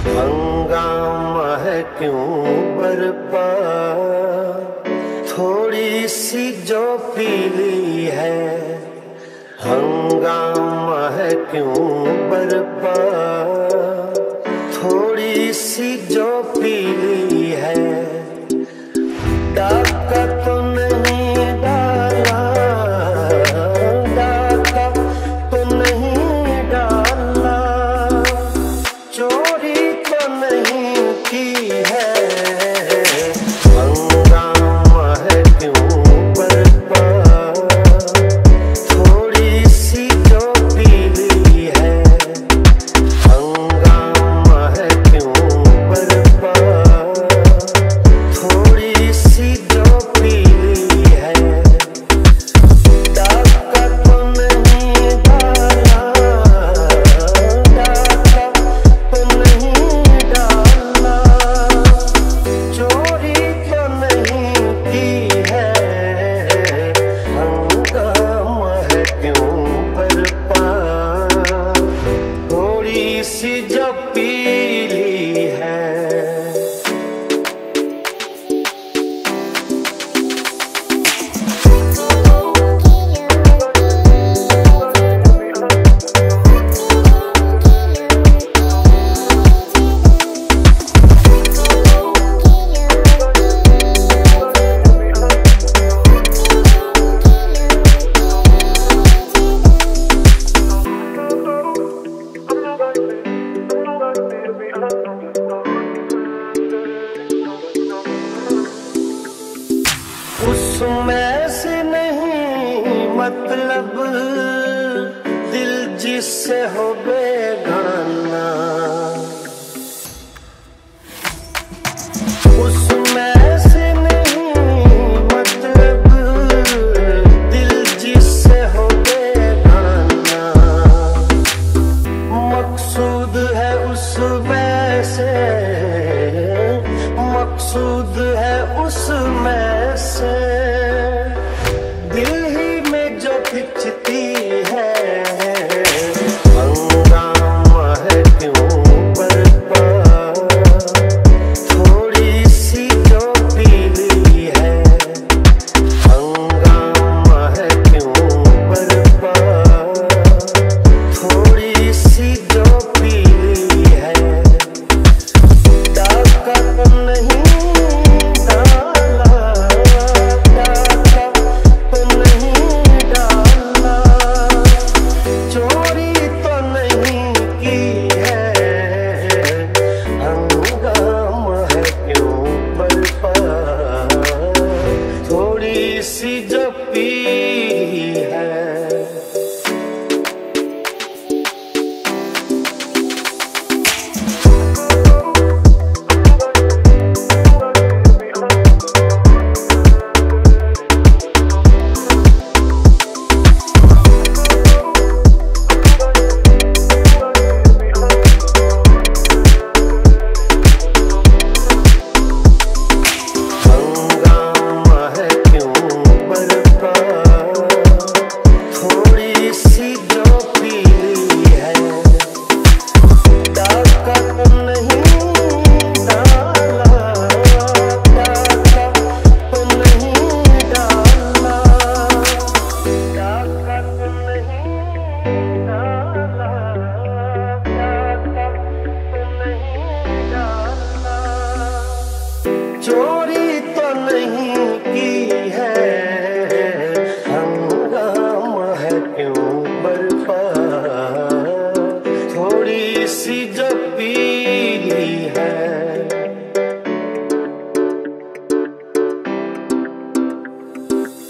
हंगामा है क्यों बरपा, थोड़ी सी जो पीली है। हंगामा है क्यों बरपा, थोड़ी सी जो पीली है। डाका तो नहीं डाला, डाका तो नहीं डाला, चोरी तो नहीं की है। हंगामा है क्यों बरपा, थोड़ी सी जो पीली है। हंगामा है क्यों बरपा, थोड़ी सी जो पीली है। डाका तो नहीं डाला, डाका तो नहीं डाला, चोरी तो नहीं की है। हंगामा है क्यों बरपा, थोड़ी सी जो पीली है। उसमें से नहीं मतलब दिल जिससे हो बेगाना। उसमें से नहीं मतलब दिल जिससे हो बेगाना। मकसूद है उसमें से, मकसूद है उसमें से, दिल ही में जो खिंचती है। हंगामा है क्यों बरपा, थोड़ी सी जो पीली है। हंगामा है क्यों बरपा, थोड़ी सी जो पीली है। डाका तो नहीं डाला, डाका तो नहीं डाला, चोरी तो नहीं की है। हंगामा है क्यों बरपा, थोड़ी सी जो पीली है। हंगामा है क्यों बरपा, थोड़ी सी जो पीली है। डाका तो नहीं डाला, डाका तो नहीं डाला, डाका तो नहीं डाला, डाका तो नहीं डाला, चोरी तो नहीं की है। हंगामा है क्यों बरपा, थोड़ी सी जो पीली है।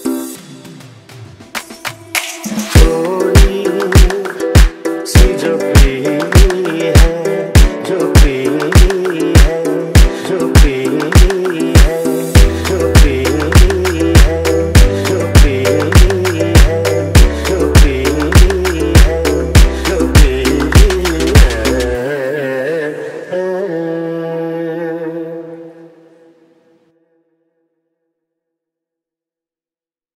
थोड़ी सी जो